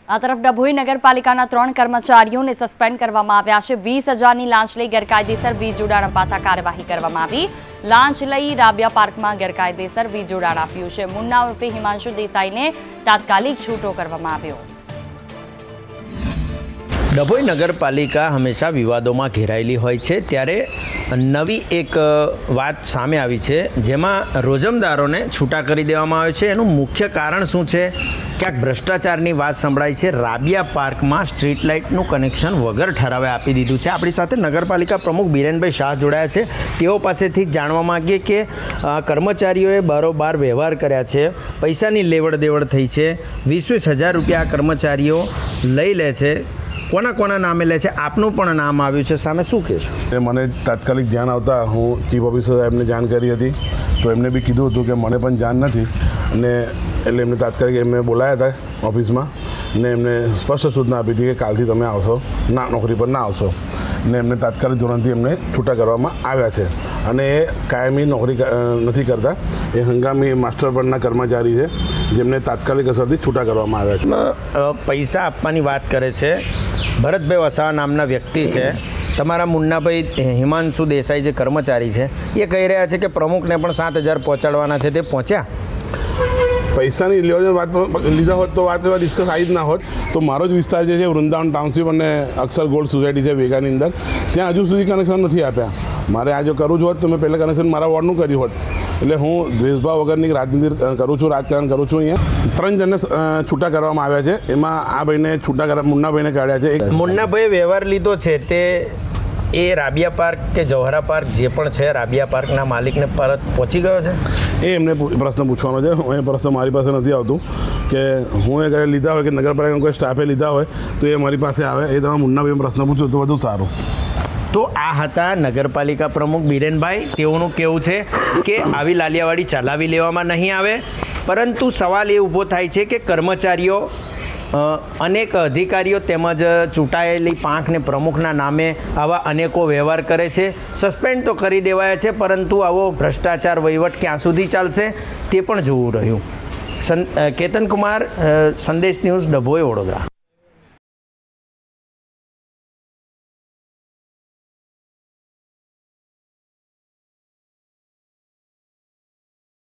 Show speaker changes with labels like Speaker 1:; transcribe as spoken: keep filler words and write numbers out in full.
Speaker 1: આ તરફ ડભોઈ નગરપાલિકાના ત્રણ કર્મચારીઓને સસ્પેન્ડ કરવામાં આવ્યા છે। વીસ હજારની લાંચ લઈ ગેરકાયદેસર વીજ જોડાણ અપાતા કાર્યવાહી કરવામાં આવી। લાંચ લઈ રાબિયા પાર્કમાં ગેરકાયદેસર વીજ જોડાણ આપ્યું છે। મુન્ના ઉર્ફે હિમાંશુ દેસાઈને તાત્કાલિક છૂટો કરવામાં આવ્યો।
Speaker 2: ડભોઈ નગરપાલિકા હંમેશા વિવાદોમાં ઘેરાયેલી હોય છે, ત્યારે નવી એક વાત સામે આવી છે, જેમાં રોજમદારોને છૂટા કરી દેવામાં આવે છે। એનું મુખ્ય કારણ શું છે? ક્યાંક ભ્રષ્ટાચારની વાત સંભળાય છે। રાબિયા પાર્કમાં સ્ટ્રીટ લાઇટનું કનેક્શન વગર ઠરાવે આપી દીધું છે। આપણી સાથે નગરપાલિકા પ્રમુખ બિરેનભાઈ શાહ જોડાયા છે। તેઓ પાસેથી જાણવા માંગીએ કે કર્મચારીઓએ બારોબાર વ્યવહાર કર્યા છે, પૈસાની લેવડ દેવડ થઈ છે, વીસ વીસ હજાર રૂપિયા કર્મચારીઓ લઈ લે છે, કોના કોના નામે લે છે, આપનું પણ નામ આવ્યું છે, સામે શું કહેશો?
Speaker 3: એ મને તાત્કાલિક જાણ આવતા હું ચીફ ઓફિસર સાહેબને જાણ કરી હતી, તો એમને બી કીધું હતું કે મને પણ જાણ નથી, અને એટલે એમને તાત્કાલિક એમને બોલાયા હતા ઓફિસમાં, ને એમને સ્પષ્ટ સૂચના આપી હતી કે કાલથી તમે આવશો ના, નોકરી પર ના આવશો, ને એમને તાત્કાલિક ધોરણથી એમને છૂટા કરવામાં આવ્યા છે। અને એ કાયમી નોકરી નથી કરતા, એ હંગામી માસ્ટર પરના કર્મચારી છે, જેમને તાત્કાલિક અસરથી છૂટા કરવામાં આવ્યા છે।
Speaker 2: પૈસા આપવાની વાત કરે છે ભરતભાઈ વસાવા નામના વ્યક્તિ છે, તમારા મુન્નાભાઈ હિમાંશુ દેસાઈ જે કર્મચારી છે એ કહી રહ્યા છે કે પ્રમુખને પણ સાત હજાર પહોંચાડવાના છે, તે પહોંચ્યા?
Speaker 3: પૈસાની લેવાની વાત લીધા હોત તો વાત ડિસ્કસ આવી જ ના હોત। તો મારો જ વિસ્તાર જે છે વૃંદાવન ટાઉનશીપ અને અક્ષર ગોલ્ડ સોસાયટી છે વેગાની અંદર, ત્યાં હજુ સુધી કનેક્શન નથી આપ્યા। મારે આ જો કરવું જ હોત તો મેં પહેલાં કનેક્શન મારા વોર્ડનું કર્યું હોત। એટલે હું દ્વેષભાવ વગરની રાજનીતિ કરું છું, રાજકારણ કરું છું। અહીંયા ત્રણ જણને છૂટા કરવામાં આવ્યા છે, એમાં આ ભાઈને છૂટા કરવા મુન્નાભાઈને કાઢ્યા છે।
Speaker 2: મુન્નાભાઈએ વ્યવહાર લીધો છે તે એ રાબિયા પાર્ક કે જવાહરા પાર્ક જે પણ છે, રાબિયા પાર્કના માલિકને પરત પહોંચી ગયો છે?
Speaker 3: એ એમને પ્રશ્ન પૂછવાનો છે। હું એ પ્રશ્ન મારી પાસે નથી આવતું કે હું એ લીધા હોય કે નગરપાલિકાના કોઈ સ્ટાફે લીધા હોય તો એ મારી પાસે આવે। એ તમે મુન્નાભાઈ પ્રશ્ન પૂછો તો વધુ સારું।
Speaker 2: તો આ હતા નગરપાલિકા પ્રમુખ બિરેનભાઈ। તેઓનું કહેવું છે કે આવી લાલિયાવાડી ચલાવી લેવામાં નહીં આવે, પરંતુ સવાલ એ ઊભો થાય છે કે કર્મચારીઓ અનેક અધિકારીઓ તેમજ ચૂંટાયેલી પાંખને પ્રમુખના નામે આવા અનેકો વ્યવહાર કરે છે। સસ્પેન્ડ તો કરી દેવાયા છે, પરંતુ આવો ભ્રષ્ટાચાર વહીવટ ક્યાં સુધી ચાલશે તે પણ જોવું રહ્યું। કેતન કુમાર, સંદેશ ન્યૂઝ, ડભોઈ, વડોદરા।